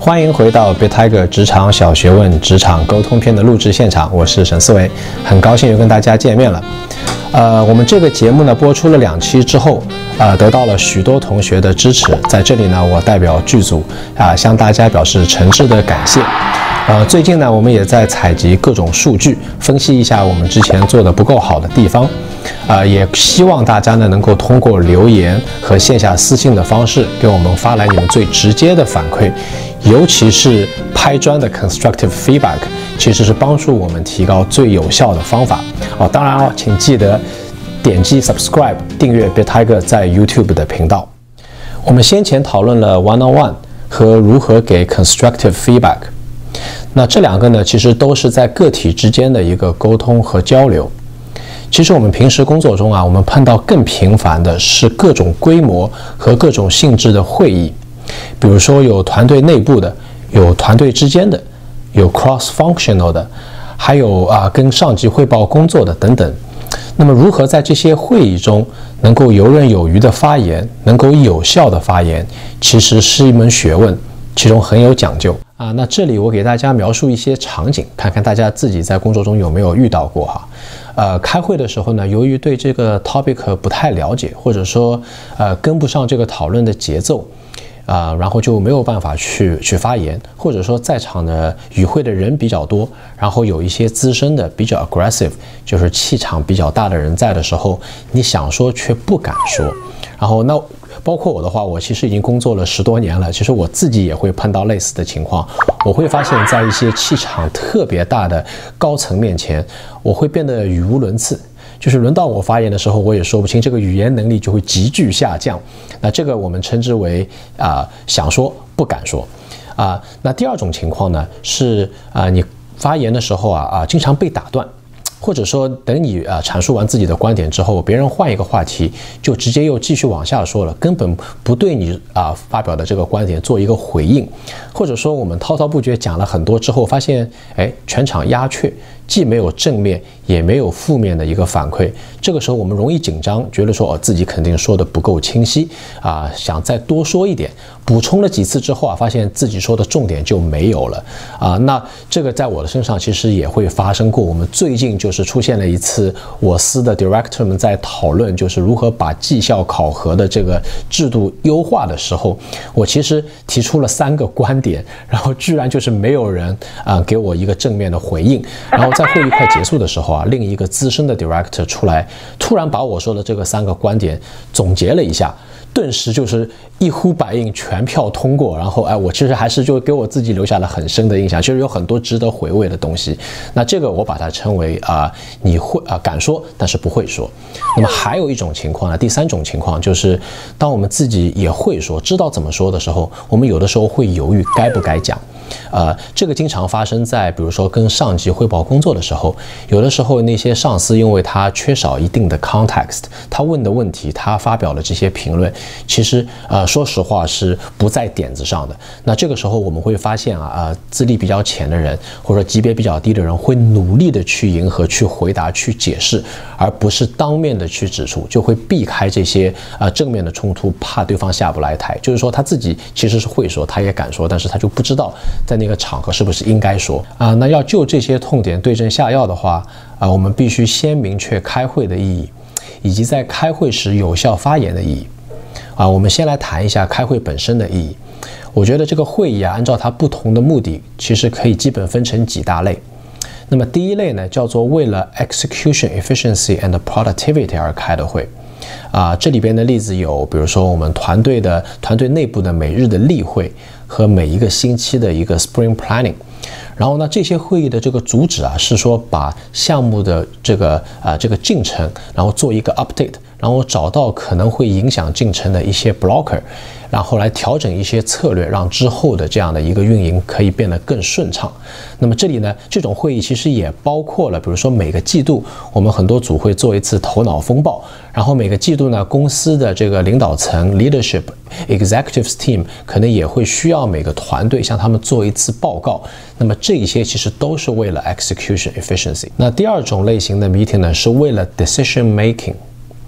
欢迎回到 BitTiger 职场小学问职场沟通篇的录制现场，我是沈思维，很高兴又跟大家见面了。我们这个节目呢播出了2期之后，得到了许多同学的支持，在这里呢，我代表剧组向大家表示诚挚的感谢。最近呢，我们也在采集各种数据，分析一下我们之前做的不够好的地方。也希望大家呢能够通过留言和线下私信的方式，给我们发来你们最直接的反馈，尤其是拍砖的 constructive feedback， 其实是帮助我们提高最有效的方法。当然请记得点击 subscribe 订阅 BitTiger 在 YouTube 的频道。我们先前讨论了 one-on-one 和如何给 constructive feedback。那这2个呢，其实都是在个体之间的一个沟通和交流。其实我们平时工作中我们碰到更频繁的是各种规模和各种性质的会议，比如说有团队内部的，有团队之间的，有 cross-functional 的，还有跟上级汇报工作的等等。那么如何在这些会议中能够游刃有余的发言，能够有效的发言，其实是一门学问，其中很有讲究。那这里我给大家描述一些场景，看看大家自己在工作中有没有遇到过开会的时候呢，由于对这个 topic 不太了解，或者说跟不上这个讨论的节奏，然后就没有办法去发言，或者说在场的与会的人比较多，然后有一些资深的比较 aggressive， 就是气场比较大的人在的时候，你想说却不敢说。然后那包括我的话，我其实已经工作了10多年了，其实我自己也会碰到类似的情况。我会发现在一些气场特别大的高层面前，我会变得语无伦次，就是轮到我发言的时候，我也说不清，这个语言能力就会急剧下降。那这个我们称之为想说不敢说。那第2种情况呢是你发言的时候经常被打断。或者说等你阐述完自己的观点之后，别人换一个话题就直接又继续往下说了，根本不对你发表的这个观点做一个回应。或者说我们滔滔不绝讲了很多之后，发现全场鸦雀，既没有正面也没有负面的一个反馈。这个时候我们容易紧张，觉得说自己肯定说的不够清晰想再多说一点，补充了几次之后发现自己说的重点就没有了那这个在我的身上其实也会发生过。我们最近就是出现了一次，我司的 director 们在讨论就是如何把绩效考核的这个制度优化的时候，我其实提出了3个观点，然后居然就是没有人给我一个正面的回应。然后在会议快结束的时候另一个资深的 director 出来，突然把我说的这个3个观点总结了一下，顿时就是一呼百应，全票通过。然后我其实还是就给我自己留下了很深的印象，其实有很多值得回味的东西。那这个我把它称为你会敢说但是不会说。那么还有一种情况呢，第3种情况就是当我们自己也会说，知道怎么说的时候，我们有的时候会犹豫该不该讲。这个经常发生在比如说跟上级汇报工作的时候，有的时候那些上司因为他缺少一定的 context， 他问的问题，他发表了这些评论，其实说实话是不在点子上的。那这个时候我们会发现资历比较浅的人或者级别比较低的人会努力的去迎合、去回答、去解释，而不是当面的去指出，就会避开这些正面的冲突，怕对方下不来台。就是说他自己其实是会说，他也敢说，但是他就不知道在那个场合是不是应该说那要就这些痛点对症下药的话我们必须先明确开会的意义，以及在开会时有效发言的意义我们先来谈一下开会本身的意义。我觉得这个会议按照它不同的目的，其实可以基本分成几大类。那么第一类呢，叫做为了 execution efficiency and productivity 而开的会这里边的例子有，比如说我们团队内部的每日的例会和每一个星期的一个 Spring Planning。然后呢，这些会议的这个主旨是说把项目的这个进程，然后做一个 update， 然后找到可能会影响进程的一些 blocker， 然后来调整一些策略，让之后的这样的一个运营可以变得更顺畅。那么这里呢，这种会议其实也包括了，比如说每个季度我们很多组会做一次头脑风暴，然后每个季度呢，公司的这个领导层 leadership executives team 可能也会需要每个团队向他们做一次报告。那么这一些其实都是为了 execution efficiency。那第2种类型的 meeting 呢，是为了 decision making。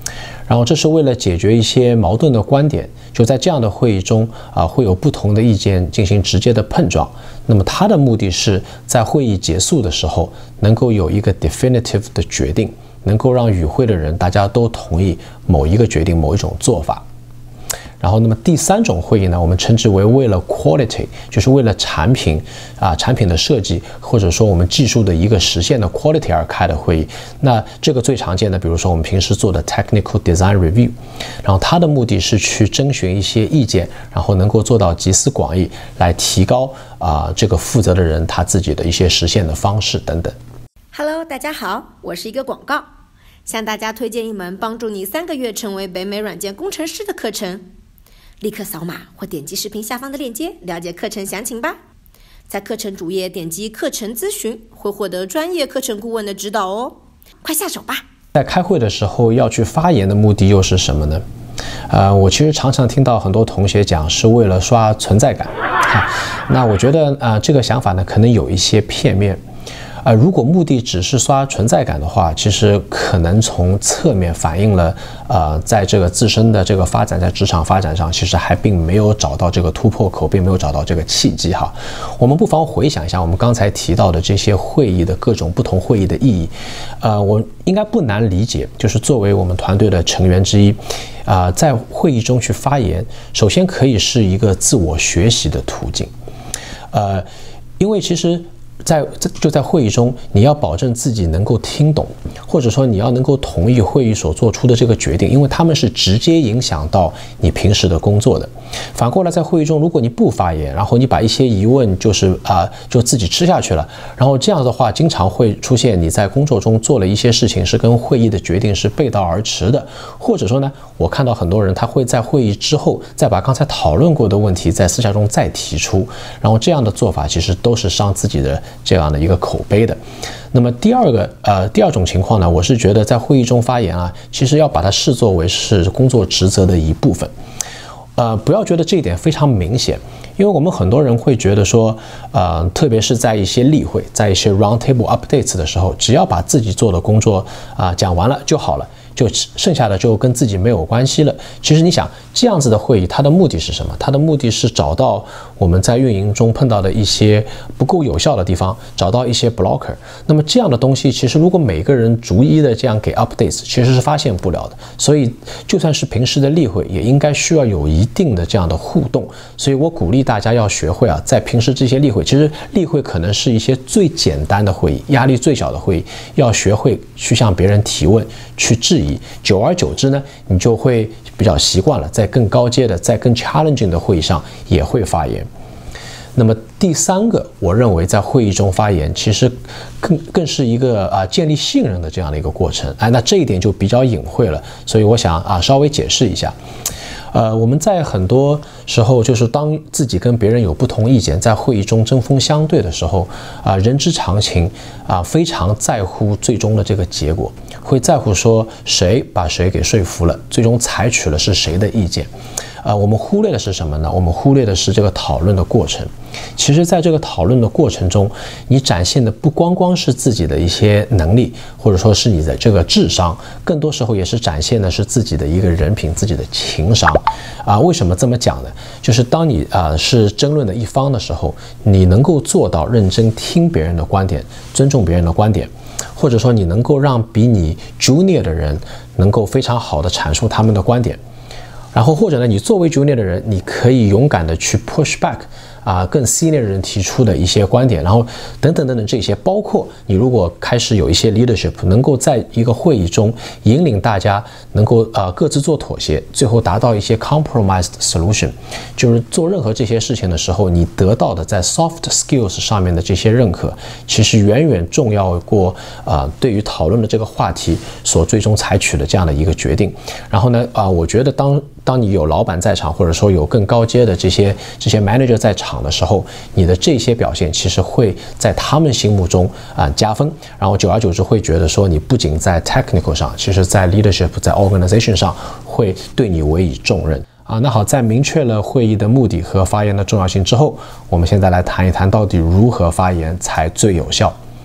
然后这是为了解决一些矛盾的观点，就在这样的会议中会有不同的意见进行直接的碰撞。那么它的目的是在会议结束的时候能够有一个 definitive 的决定，能够让与会的人大家都同意某一个决定、某一种做法。然后，那么第3种会议呢，我们称之为了 quality， 就是为了产品的设计，或者说我们技术的一个实现的 quality 而开的会议。那这个最常见的，比如说我们平时做的 technical design review， 然后它的目的是去征询一些意见，然后能够做到集思广益，来提高这个负责的人他自己的一些实现的方式等等。 Hello， 大家好，我是一个广告，向大家推荐一门帮助你3个月成为北美软件工程师的课程。立刻扫码或点击视频下方的链接，了解课程详情吧。在课程主页点击课程咨询，会获得专业课程顾问的指导哦。快下手吧！ 在开会的时候要去发言的目的又是什么呢？我其实常常听到很多同学讲是为了刷存在感。那我觉得这个想法呢可能有一些片面。如果目的只是刷存在感的话，其实可能从侧面反映了，在这个自身的这个发展，在职场发展上，其实还并没有找到这个突破口，并没有找到这个契机哈。我们不妨回想一下我们刚才提到的这些会议的各种不同会议的意义，我应该不难理解，就是作为我们团队的成员之一，在会议中去发言，首先可以是一个自我学习的途径，因为其实在会议中，你要保证自己能够听懂，或者说你要能够同意会议所做出的这个决定，因为他们是直接影响到你平时的工作的。反过来，在会议中，如果你不发言，然后你把一些疑问就自己吃下去了，然后这样的话，经常会出现你在工作中做了一些事情是跟会议的决定是背道而驰的，或者说呢，我看到很多人他会在会议之后再把刚才讨论过的问题在私下中再提出，然后这样的做法其实都是伤自己的这样的一个口碑的。那么第二种情况呢，我是觉得在会议中发言其实要把它视作为是工作职责的一部分。不要觉得这一点非常明显，因为我们很多人会觉得说，特别是在一些例会，在一些 round table updates 的时候，只要把自己做的工作讲完了就好了，就剩下的就跟自己没有关系了。其实你想，这样子的会议，它的目的是什么？它的目的是找到我们在运营中碰到的一些不够有效的地方，找到一些 blocker。那么这样的东西，其实如果每个人逐一的这样给 updates， 其实是发现不了的。所以就算是平时的例会，也应该需要有一定的这样的互动。所以我鼓励大家要学会在平时这些例会，其实例会可能是一些最简单的会议，压力最小的会议，要学会去向别人提问，去质疑。久而久之呢，你就会比较习惯了，在更高阶的、在更 challenging 的会议上也会发言。那么第3个，我认为在会议中发言，其实更是一个建立信任的这样的一个过程。那这一点就比较隐晦了，所以我想稍微解释一下。我们在很多时候，就是当自己跟别人有不同意见，在会议中针锋相对的时候，人之常情，非常在乎最终的这个结果，会在乎说谁把谁给说服了，最终采取了是谁的意见。我们忽略的是什么呢？我们忽略的是这个讨论的过程。其实在这个讨论的过程中，你展现的不光光是自己的一些能力，或者说是你的这个智商，更多时候也是展现的是自己的一个人品、自己的情商。为什么这么讲呢？就是当你是争论的一方的时候，你能够做到认真听别人的观点，尊重别人的观点，或者说你能够让比你 junior 的人能够非常好的阐述他们的观点。然后或者呢，你作为 junior 的人，你可以勇敢的去 push back 更 senior 的人提出的一些观点，然后等等等等这些，包括你如果开始有一些 leadership， 能够在一个会议中引领大家能够各自做妥协，最后达到一些 compromised solution， 就是做任何这些事情的时候，你得到的在 soft skills 上面的这些认可，其实远远重要过对于讨论的这个话题所最终采取的这样的一个决定。然后呢，我觉得当你有老板在场，或者说有更高阶的这些 manager 在场的时候，你的这些表现其实会在他们心目中加分，然后久而久之会觉得说你不仅在 technical 上，其实在 leadership 在 organization 上会对你委以重任。那好，在明确了会议的目的和发言的重要性之后，我们现在来谈一谈到底如何发言才最有效。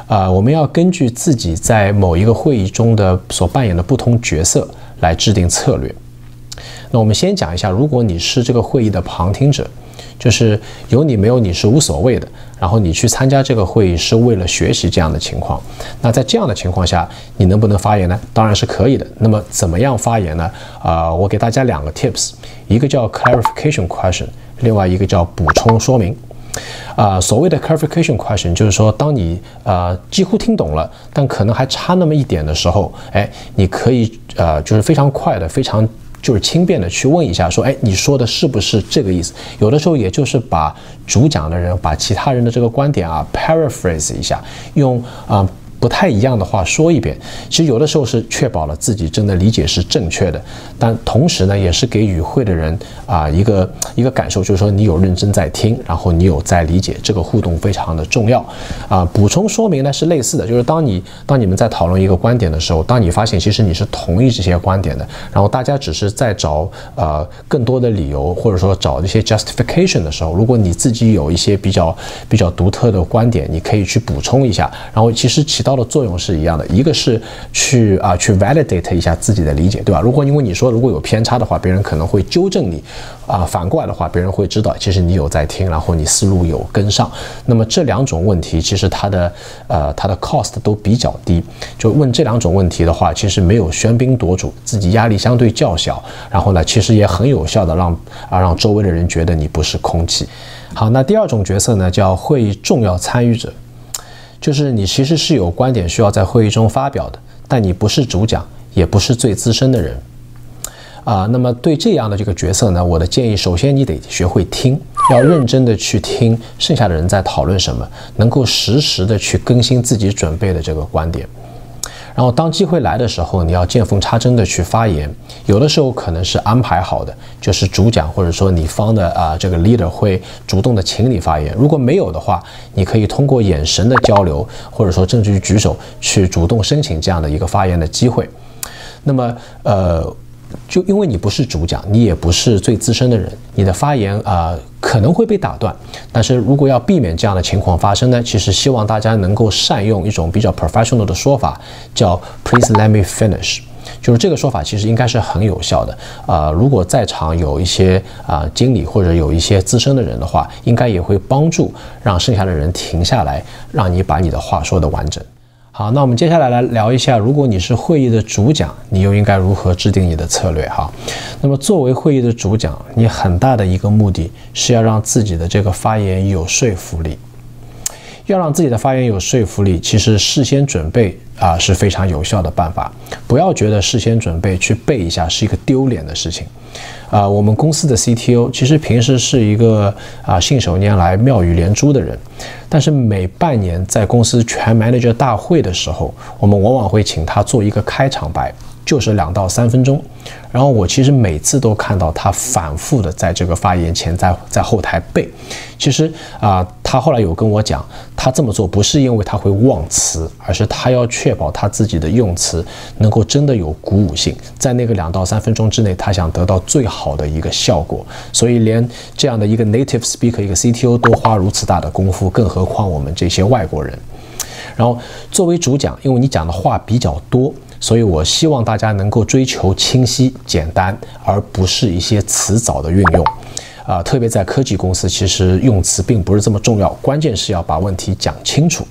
我们要根据自己在某一个会议中的所扮演的不同角色来制定策略。那我们先讲一下，如果你是这个会议的旁听者，就是有你没有你是无所谓的，然后你去参加这个会议是为了学习这样的情况，那在这样的情况下，你能不能发言呢？当然是可以的。那么怎么样发言呢？我给大家2个 tips， 一个叫 clarification question， 另外一个叫补充说明。所谓的 clarification question 就是说，当你几乎听懂了，但可能还差那么一点的时候，你可以就是非常快的、非常就是轻便的去问一下，说，你说的是不是这个意思？有的时候也就是把主讲的人、把其他人的这个观点paraphrase 一下，用不太一样的话说一遍。其实有的时候是确保了自己真的理解是正确的，但同时呢，也是给与会的人一个感受，就是说你有认真在听，然后你有在理解，这个互动非常的重要。补充说明呢是类似的，就是当你们在讨论一个观点的时候，当你发现其实你是同意这些观点的，然后大家只是在找更多的理由，或者说找一些 justification 的时候，如果你自己有一些比较独特的观点，你可以去补充一下，然后其实起到的作用是一样的，一个是去 validate 一下自己的理解，对吧？如果因为你说如果有偏差的话，别人可能会纠正你，反过来的话，别人会知道其实你有在听，然后你思路有跟上。那么这2种问题其实它的 cost 都比较低，就问这2种问题的话，其实没有喧宾夺主，自己压力相对较小，然后呢，其实也很有效的让周围的人觉得你不是空气。好，那第2种角色呢，叫会议重要参与者。就是你其实是有观点需要在会议中发表的，但你不是主讲，也不是最资深的人。那么对这样的这个角色呢，我的建议，首先你得学会听，要认真的去听剩下的人在讨论什么，能够实时的去更新自己准备的这个观点。然后当机会来的时候，你要见缝插针的去发言。有的时候可能是安排好的，就是主讲或者说你方的这个 leader 会主动的请你发言。如果没有的话，你可以通过眼神的交流，或者说甚至于举手去主动申请这样的一个发言的机会。那么就因为你不是主讲，你也不是最资深的人，你的发言可能会被打断。但是如果要避免这样的情况发生呢，其实希望大家能够善用一种比较 professional 的说法，叫 Please let me finish。就是这个说法其实应该是很有效的。如果在场有一些经理或者有一些资深的人的话，应该也会帮助让剩下的人停下来，让你把你的话说得完整。好，那我们接下来聊一下，如果你是会议的主讲，你又应该如何制定你的策略哈？那么作为会议的主讲，你很大的一个目的是要让自己的这个发言有说服力。要让自己的发言有说服力，其实事先准备是非常有效的办法。不要觉得事先准备去背一下是一个丢脸的事情。我们公司的 CTO 其实平时是一个信手拈来妙语连珠的人，但是每半年在公司全 manager 大会的时候，我们往往会请他做一个开场白，就是2到3分钟。然后我其实每次都看到他反复的在这个发言前在后台背。其实他后来有跟我讲，他这么做不是因为他会忘词，而是他要确保他自己的用词能够真的有鼓舞性，在那个2到3分钟之内，他想得到最好的一个效果。所以连这样的一个 native speaker 一个 CTO 都花如此大的功夫，更何况我们这些外国人。然后作为主讲，因为你讲的话比较多，所以我希望大家能够追求清晰简单，而不是一些词藻的运用。特别在科技公司，其实用词并不是这么重要，关键是要把问题讲清楚。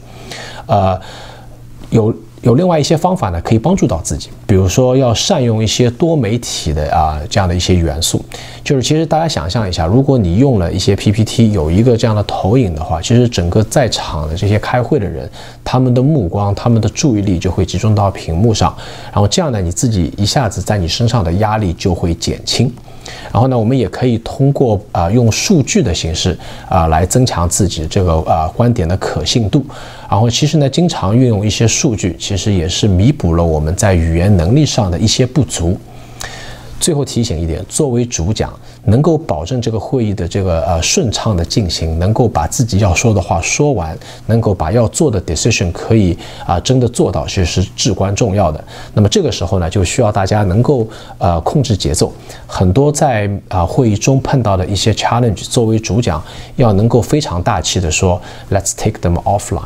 有另外一些方法呢，可以帮助到自己，比如说要善用一些多媒体的这样的一些元素。就是其实大家想象一下，如果你用了一些 PPT 有一个这样的投影的话，其实整个在场的这些开会的人，他们的目光、他们的注意力就会集中到屏幕上，然后这样呢，你自己一下子在你身上的压力就会减轻。然后呢，我们也可以通过用数据的形式来增强自己这个观点的可信度。然后其实呢，经常运用一些数据，其实也是弥补了我们在语言能力上的一些不足。最后提醒一点，作为主讲，能够保证这个会议的这个顺畅的进行，能够把自己要说的话说完，能够把要做的 decision 可以真的做到，其实是至关重要的。那么这个时候呢，就需要大家能够控制节奏。很多在会议中碰到的一些 challenge， 作为主讲要能够非常大气的说 Let's take them offline。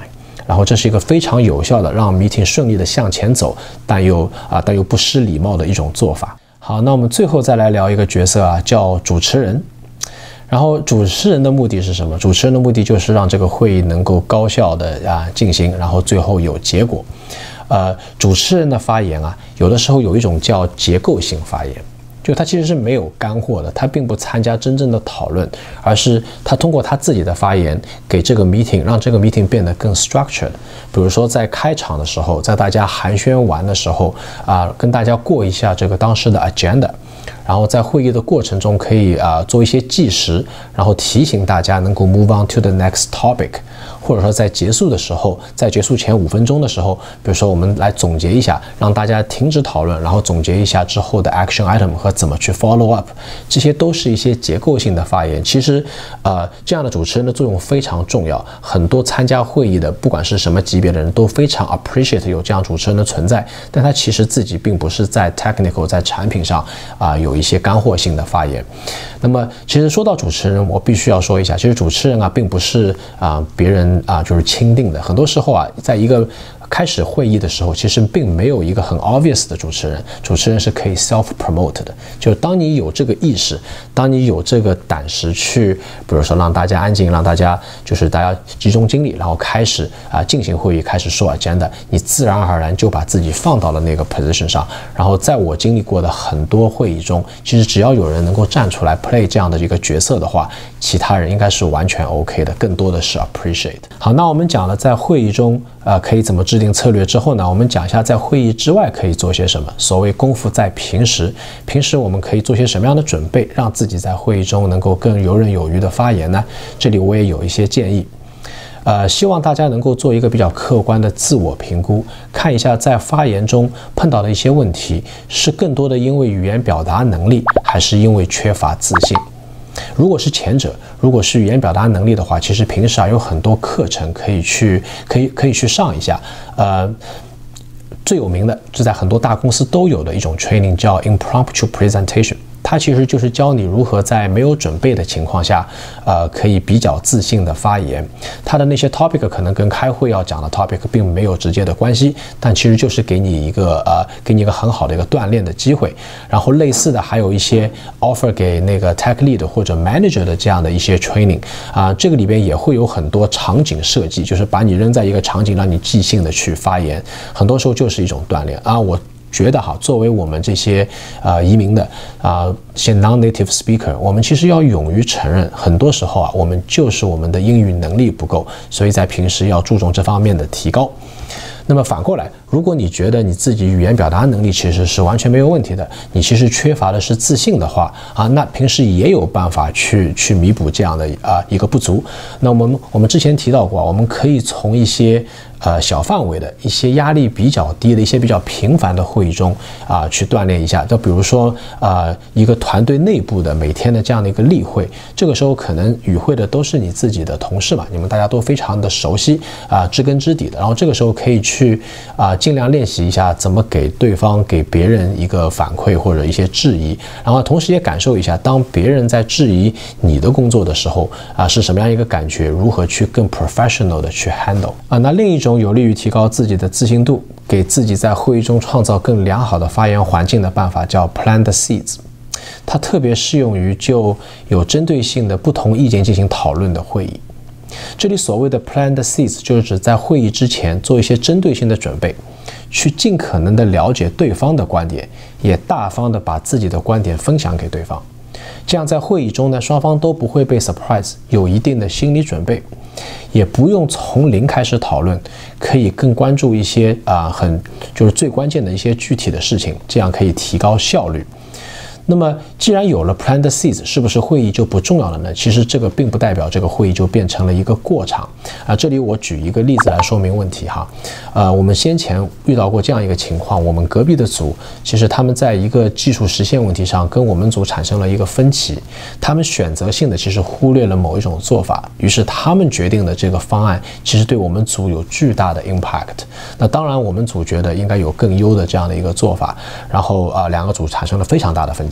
然后这是一个非常有效的让 meeting 顺利的向前走，但又不失礼貌的一种做法。好，那我们最后再来聊一个角色啊，叫主持人。然后主持人的目的是什么？主持人的目的就是让这个会议能够高效的进行，然后最后有结果。主持人的发言啊，有的时候有一种叫结构性发言，就他其实是没有干货的，他并不参加真正的讨论，而是他通过他自己的发言给这个 meeting 让这个 meeting 变得更 structured。比如说在开场的时候，在大家寒暄完的时候跟大家过一下这个当时的 agenda。然后在会议的过程中可以做一些计时，然后提醒大家能够 move on to the next topic， 或者说在结束的时候，在结束前5分钟的时候，比如说我们来总结一下，让大家停止讨论，然后总结一下之后的 action item 和怎么去 follow up， 这些都是一些结构性的发言。其实这样的主持人的作用非常重要，很多参加会议的不管是什么级别的人都非常 appreciate 有这样主持人的存在，但他其实自己并不是在 technical 在产品上有一些干货性的发言。那么其实说到主持人，我必须要说一下，其实主持人并不是别人就是钦定的，很多时候在一个开始会议的时候，其实并没有一个很 obvious 的主持人，主持人是可以 self-promote 的。就当你有这个意识，当你有这个胆识去，比如说让大家安静，让大家集中精力，然后开始进行会议，开始说 agenda， 你自然而然就把自己放到了那个 position 上。然后在我经历过的很多会议中，其实只要有人能够站出来 play 这样的一个角色的话，其他人应该是完全 OK 的，更多的是 appreciate。好，那我们讲了在会议中可以怎么制定策略之后呢，我们讲一下在会议之外可以做些什么。所谓功夫在平时我们可以做些什么样的准备，让自己在会议中能够更游刃有余的发言呢？这里我也有一些建议。希望大家能够做一个比较客观的自我评估，看一下在发言中碰到的一些问题，是更多的因为语言表达能力，还是因为缺乏自信。如果是前者，如果是语言表达能力的话，其实平时有很多课程可以去上一下。最有名的是在很多大公司都有的一种 training 叫 impromptu presentation。它其实就是教你如何在没有准备的情况下，可以比较自信的发言。它的那些 topic 可能跟开会要讲的 topic 并没有直接的关系，但其实就是给你一个很好的一个锻炼的机会。然后类似的还有一些 offer 给那个 tech lead 或者 manager 的这样的一些 training， 这个里边也会有很多场景设计，就是把你扔在一个场景，让你即兴的去发言，很多时候就是一种锻炼我觉得作为我们这些移民的些 non-native speaker， 我们其实要勇于承认，很多时候我们就是我们的英语能力不够，所以在平时要注重这方面的提高。那么反过来，如果你觉得你自己语言表达能力其实是完全没有问题的，你其实缺乏的是自信的话那平时也有办法去弥补这样的一个不足。那我们之前提到过，我们可以从一些小范围的一些压力比较低的一些比较频繁的会议中去锻炼一下。就比如说一个团队内部的每天的这样的一个例会，这个时候可能与会的都是你自己的同事嘛，你们大家都非常的熟悉知根知底的，然后这个时候可以去尽量练习一下怎么给对方给别人一个反馈或者一些质疑，然后同时也感受一下当别人在质疑你的工作的时候是什么样一个感觉，如何去更 professional 的去 handle 那另一种有利于提高自己的自信度，给自己在会议中创造更良好的发言环境的办法叫 plant the seeds。它特别适用于就有针对性的不同意见进行讨论的会议。这里所谓的 plant the seeds 就是指在会议之前做一些针对性的准备，去尽可能的了解对方的观点，也大方的把自己的观点分享给对方。这样在会议中呢，双方都不会被 surprise， 有一定的心理准备，也不用从零开始讨论，可以更关注一些就是最关键的一些具体的事情，这样可以提高效率。那么既然有了 plant the seeds， 是不是会议就不重要了呢？其实这个并不代表这个会议就变成了一个过场这里我举一个例子来说明问题我们先前遇到过这样一个情况，我们隔壁的组其实他们在一个技术实现问题上跟我们组产生了一个分歧，他们选择性的其实忽略了某一种做法，于是他们决定的这个方案其实对我们组有巨大的 impact。 那当然我们组觉得应该有更优的这样的一个做法，然后两个组产生了非常大的分歧。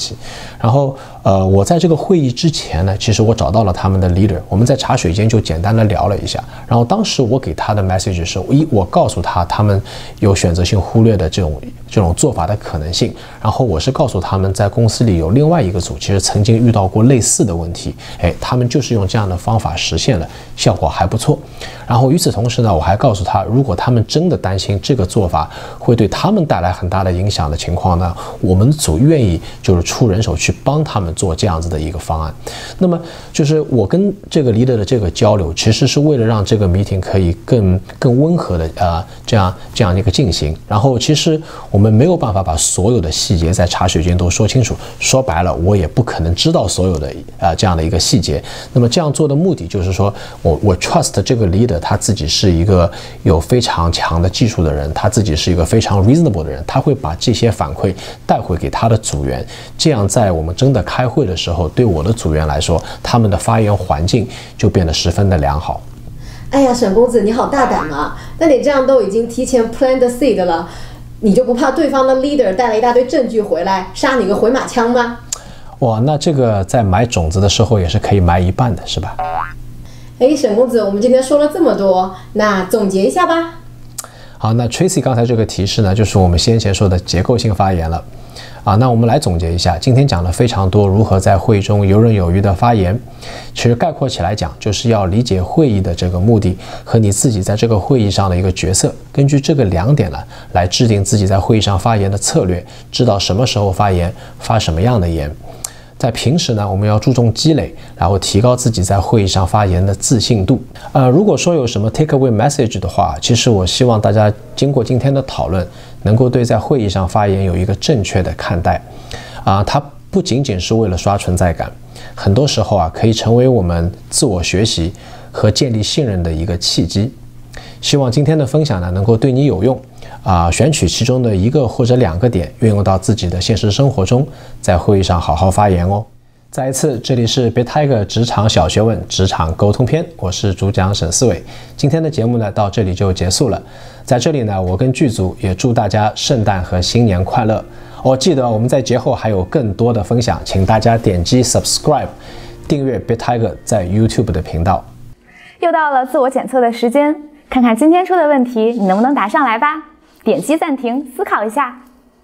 题。然后我在这个会议之前呢，其实我找到了他们的 leader， 我们在茶水间就简单的聊了一下。然后当时我给他的 message 是，我告诉他们有选择性忽略的这种做法的可能性。然后我是告诉他们，在公司里有另外一个组，其实曾经遇到过类似的问题，他们就是用这样的方法实现了，效果还不错。然后与此同时呢，我还告诉他，如果他们真的担心这个做法会对他们带来很大的影响的情况呢，我们组愿意就是出人手去帮他们做这样子的一个方案。那么就是我跟这个 leader 的这个交流，其实是为了让这个 meeting 可以更温和的这样一个进行。然后其实我们没有办法把所有的细节在茶水间都说清楚，说白了我也不可能知道所有的这样的一个细节。那么这样做的目的就是说，我 trust 这个 leader 他自己是一个有非常强的技术的人，他自己是一个非常 reasonable 的人，他会把这些反馈带回给他的组员，这样在我们真的开会的时候，对我的组员来说，他们的发言环境就变得十分的良好。 哎呀，沈公子你好大胆啊！那你这样都已经提前 plan the seed 了，你就不怕对方的 leader 带了一大堆证据回来杀你个回马枪吗？ 哇，那这个在埋种子的时候也是可以埋一半的，是吧？ 沈公子，我们今天说了这么多，那总结一下吧。 好，那 Tracy 刚才这个提示呢，就是我们先前说的结构性发言了。那我们来总结一下，今天讲了非常多如何在会议中游刃有余的发言。其实概括起来讲，就是要理解会议的这个目的和你自己在这个会议上的一个角色，根据这个2点呢，来制定自己在会议上发言的策略，知道什么时候发言，发什么样的言。在平时呢，我们要注重积累，然后提高自己在会议上发言的自信度。如果说有什么 take away message 的话，其实我希望大家经过今天的讨论，能够对在会议上发言有一个正确的看待。它不仅仅是为了刷存在感，很多时候可以成为我们自我学习和建立信任的一个契机。希望今天的分享呢，能够对你有用。选取其中的1个或者2个点，运用到自己的现实生活中，在会议上好好发言哦。再一次，这里是 BitTiger 职场小学问职场沟通篇，我是主讲沈思伟。今天的节目呢，到这里就结束了。在这里呢，我跟剧组也祝大家圣诞和新年快乐。记得我们在节后还有更多的分享，请大家点击 subscribe 订阅 BitTiger 在 YouTube 的频道。 又到了自我检测的时间，看看今天出的问题你能不能答上来吧。点击暂停，思考一下。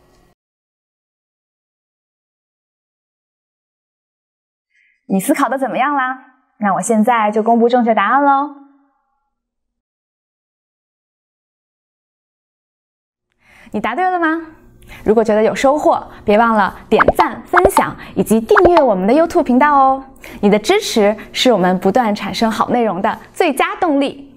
你思考的怎么样啦？那我现在就公布正确答案喽。你答对了吗？如果觉得有收获，别忘了点赞、分享以及订阅我们的 YouTube 频道哦。你的支持是我们不断产生好内容的最佳动力。